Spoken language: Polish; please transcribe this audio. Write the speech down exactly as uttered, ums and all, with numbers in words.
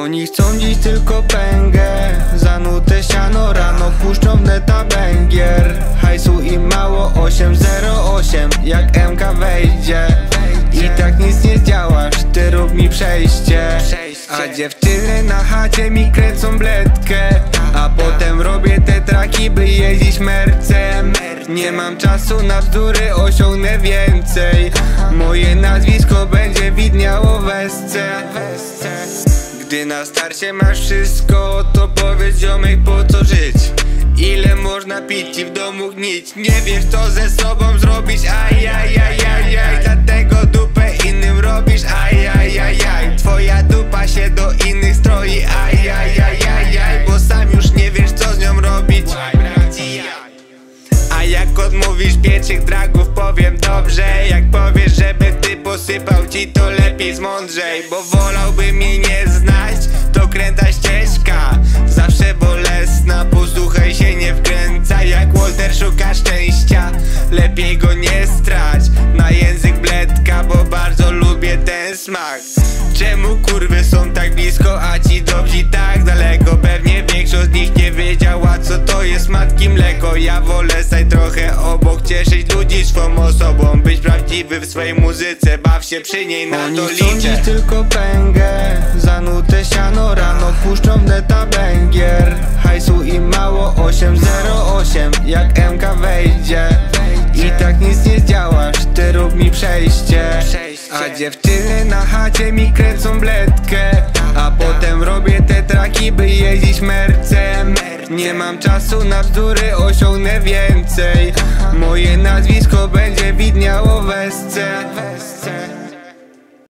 Oni chcą dziś tylko pęgę, zanute siano, rano puszczą w neta węgier. Hajsu im mało, osiem zero osiem, jak M K wejdzie. I tak nic nie zdziałasz, ty rób mi przejście. A dziewczyny na chacie mi kręcą bledkę, a potem robię te traki, by jeździć mercem. Nie mam czasu na bzdury, osiągnę więcej. Moje nazwisko będzie widniało w esce. Gdy na starcie masz wszystko, to powiedz ziomek, po co żyć? Ile można pić i w domu gnić? Nie wiesz co ze sobą zrobić, ajajajajaj. Dlatego dupę innym robisz, ajajajaj. Twoja dupa się do innych stroi, ajajajajaj. Bo sam już nie wiesz co z nią robić. A jak odmówisz pierwszych dragów, powiem dobrze. Jak powiesz, żeby ty posypał ci, to lepiej zmądrzej. Bo wolałby mnie nie znać, to kręta ścieżka, zawsze bolesna, posłuchaj się, nie wkręca. Jak Walter szuka szczęścia, lepiej go nie strać na język bledka, bo bardzo lubię ten smak. Czemu kurwy są tak blisko, a ci dobrzy tak daleko? Pewnie większość z nich nie wiedziała co to jest matki mleko. Ja wolę stać trochę obok, cieszyć ludzi swą osobą, być prawdziwy w swojej muzyce, baw się przy niej, na to liczę. Oni chcą dziś tylko pęgę, zanute siano, rano puszczą w neta węgier. Hajsu im mało, osiem zero osiem, jak M K wejdzie. I tak nic nie zdziałasz, ty rób mi przejście. A dziewczyny na chacie mi kręcą bledkę, a potem robię te traki, by jeździć mercem. Nie mam czasu na bzdury, osiągnę więcej. Moje nazwisko będzie widniało w esce.